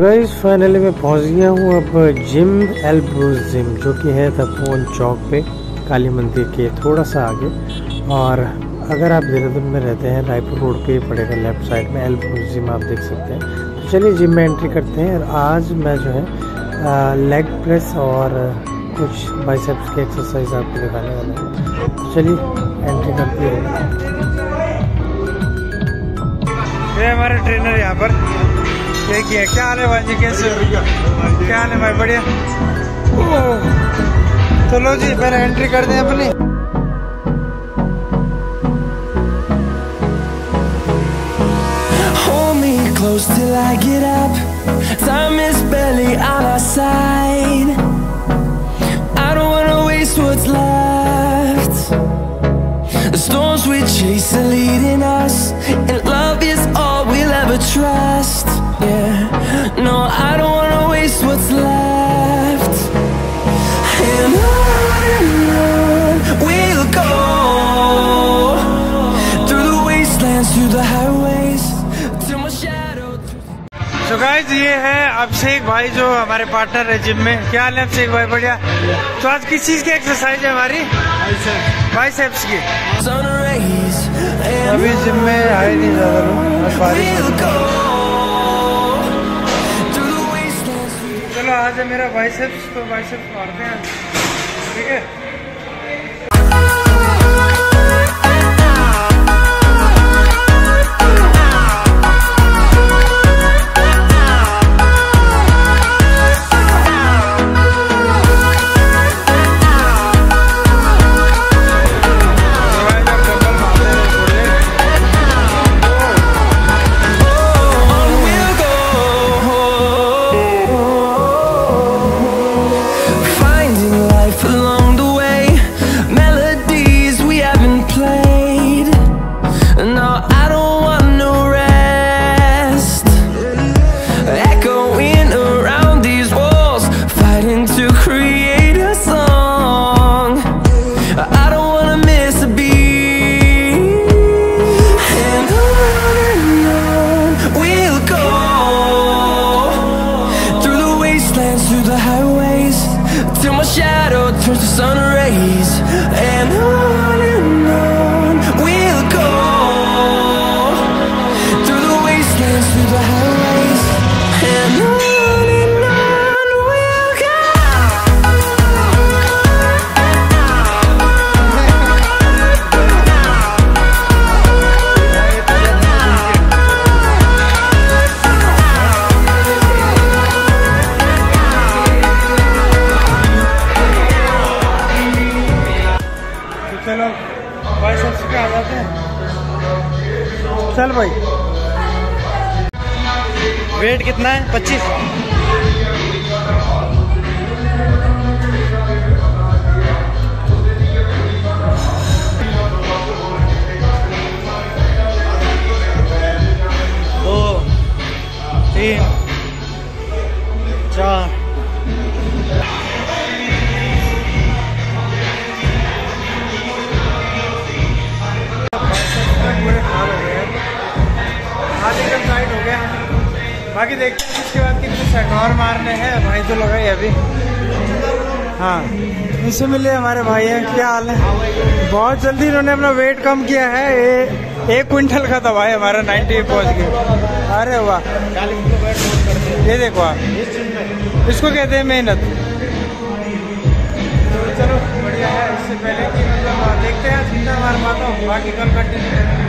Guys finally मैं पहुंच गया हूं अब जिम एल्ब्रूज जिम, जो कि है तपोवन चौक पे काली मंदिर के थोड़ा सा आगे। और अगर आप देहरादून में रहते हैं रायपुर रोड पे पड़ेगा लेफ्ट साइड में एल्ब्रूज जिम, आप देख सकते हैं। तो चलिए जिम में एंट्री करते हैं। और आज मैं जो है लेग प्रेस और कुछ बाइसेप्स की एक्सरसाइज आपको दिखाने वाला हूँ। तो चलिए एंट्री करते हैं। ये हमारे ट्रेनर यहाँ पर देखिए। क्या हाल है भाई जी, कैसे हो? क्या हाल है भाई? बढ़िया। तो लो जी पहले एंट्री कर दें अपनी। Hold me close till I get up. Time is barely on our side. I don't wanna waste what's left. The storms we chase are leading us, and love is all we'll ever trust. Yeah, no, I don't wanna waste what's left. And on we'll go, through the wastelands, through the highways, till my shadow. So guys, ये है अभिषेक भाई जो हमारे partner है gym में। क्या हाल है अभिषेक भाई? बढ़िया। तो आज किस चीज की एक्सरसाइज है हमारी? बाइसेप्स की। अभी जिम में आए नहीं ज्यादा लोग, बारिश। चलो आज है मेरा बाइसेप्स, तो बाइसेप्स मारते हैं, ठीक है। Till my shadow turns to sun rays, and on we'll go, through the wastelands, through the highways, and on we'll go. चलो बाइसेप्स पे आ जाते हैं। चल भाई, वेट कितना है? 25। दो, 3, 4। बाकी देखते हैं इसके बाद कितने सेट और मारने हैं। भाई तो लगाई अभी। हाँ, इनसे मिले हमारे भाई हैं। क्या हाल है? बहुत जल्दी इन्होंने अपना वेट कम किया है। 1 क्विंटल का था भाई हमारा, 90 पहुंच गया। अरे वाह, ये देखो आप, इसको कहते हैं मेहनत। तो चलो बढ़िया है। इससे पहले कि मतलब देखते हैं जितना मार पाता हूँ, बाकी कल कंटिन्यू करेंगे।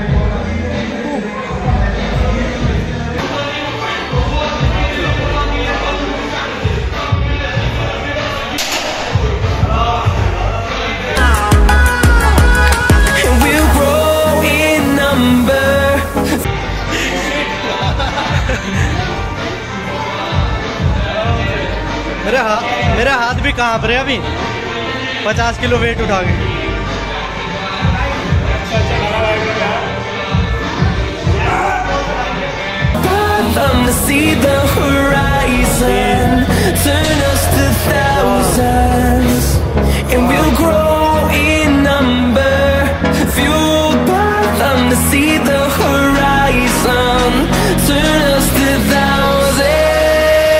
मेरा हाथ भी कांप रहे अभी, 50 किलो वेट उठा के। To see the horizon, turn us to thousands, and we'll grow in number, fueled by them. To see the horizon, turn us to thousands.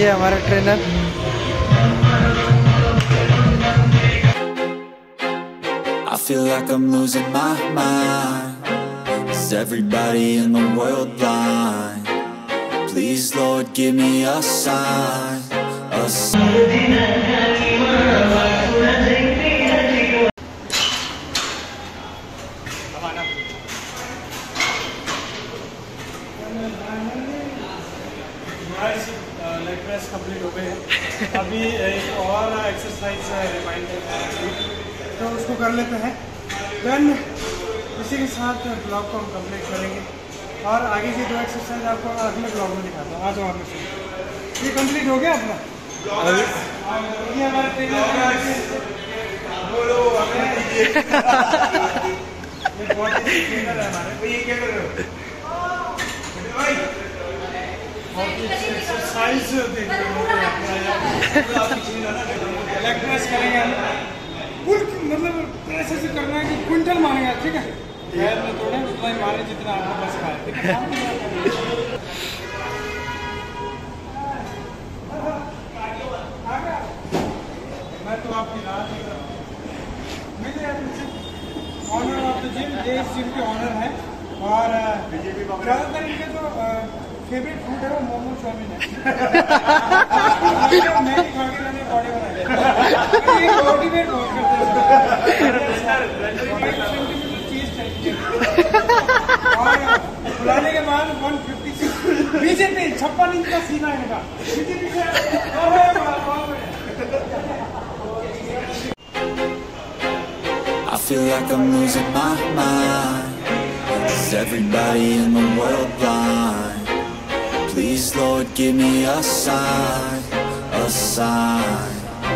ये हमारे trainer. I feel like I'm losing my mind. Is everybody in the world blind? Please, Lord, give me a sign, a sign. Leg press complete हो गए हैं। अभी एक और exercise reminder तो उसको कर लेते हैं, देन इसी के साथ ब्लॉग को हम कंप्लीट करेंगे। और आगे की 2 एक्सरसाइज आपको अगले ब्लॉग में दिखाता हूँ। आज और ये कंप्लीट हो गया अपना। ये हमारे ट्रेनर है हमारे। एक्सरसाइज लेग प्रेस करेंगे हम, फुल मतलब प्रेस ऐसे करना है कि क्विंटल मारेंगे, ठीक है? पैर में तोड़े उतना ही मारे जितना आपको बस का है, ठीक है? मैं तो आपकी राह देख रहा हूँ। ऑनर ऑफ द जिम, ये इस जिम के ऑनर है। और ज़्यादातर इनके जो फेवरेट फूड है वो मोमो चाउमीन है। मैंने खा के मैंने बॉडी बनाई, मोटिवेट बहुत करते हैं। चीज चाहिए और बुलाने के बाद 156 बीजेपी 56 इंच का सीना इनका। I feel like I'm losing my mind. Is everybody in the world blind? Please, Lord, give me a sign, a sign.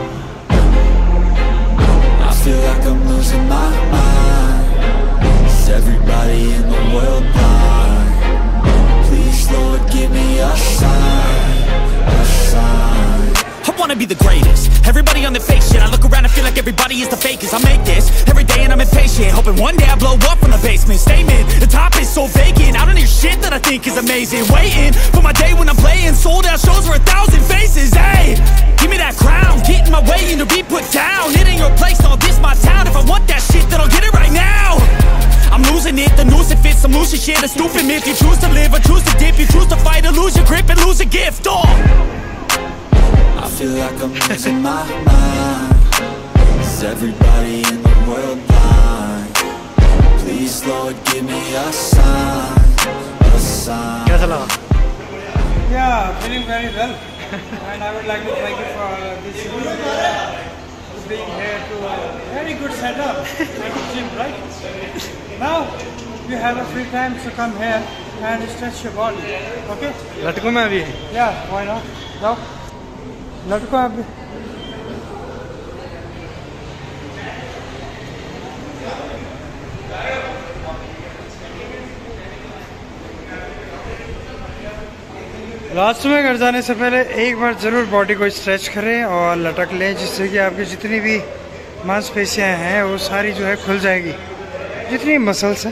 I feel like I'm losing my mind. Is everybody in the world blind? Please, Lord, give me a sign, a sign. I wanna be the greatest. Everybody on the fake shit. I look around and feel like everybody is the fakest. I make this every day and I'm impatient, hoping one day I blow up from the basement. Statement, the top is so vacant. I don't hear shit that I think is amazing. Waiting for my day when I'm playing sold out shows for 1,000 faces. Hey, give me that crown, get in my way and to be put down. It ain't your place, no, this my town. If I want that shit, then I'll get it right now. I'm losing it, the noose it fits, some losing shit, a stupid myth. You choose to live or choose to dip, you choose to fight or lose your grip and lose a gift. Oh, I feel like I'm losing my mind. Is everybody in the world blind? Please, Lord, give me a sign, a sign. कैसा लगा? Yeah, feeling very well. And I would like to thank you for this being here to a very good setup, very good gym, right? Now you have a free time to come here and stretch your body. Okay? लटको में अभी? Yeah, why not? जाओ, लटको अभी। Last में घर जाने से पहले एक बार ज़रूर बॉडी को स्ट्रेच करें और लटक लें, जिससे कि आपकी जितनी भी मांसपेशियां हैं वो सारी जो है खुल जाएगी। जितनी मसल्स हैं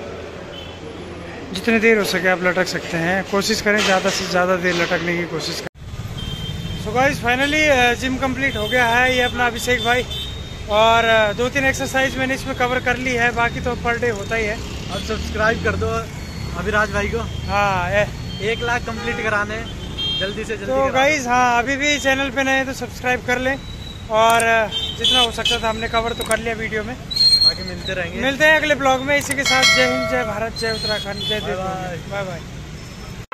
जितनी देर हो सके आप लटक सकते हैं। कोशिश करें ज़्यादा से ज़्यादा देर लटकने की कोशिश करें। So guys, finally gym complete हो गया है। ये अपना अभिषेक भाई, और 2-3 एक्सरसाइज मैंने इसमें कवर कर ली है, बाकी तो पर डे होता ही है। अब सब्सक्राइब कर दो अभिराज भाई को। हाँ, 1 लाख कंप्लीट कराने जल्दी से जल्दी। तो गाइस, हाँ, अभी भी चैनल पे नए हैं तो सब्सक्राइब कर लें। और जितना हो सकता था हमने कवर तो कर लिया वीडियो में। बाकी मिलते रहेंगे, मिलते हैं अगले ब्लॉग में। इसी के साथ जय हिंद, जय भारत, जय उत्तराखंड, जय देव, बाय बाय।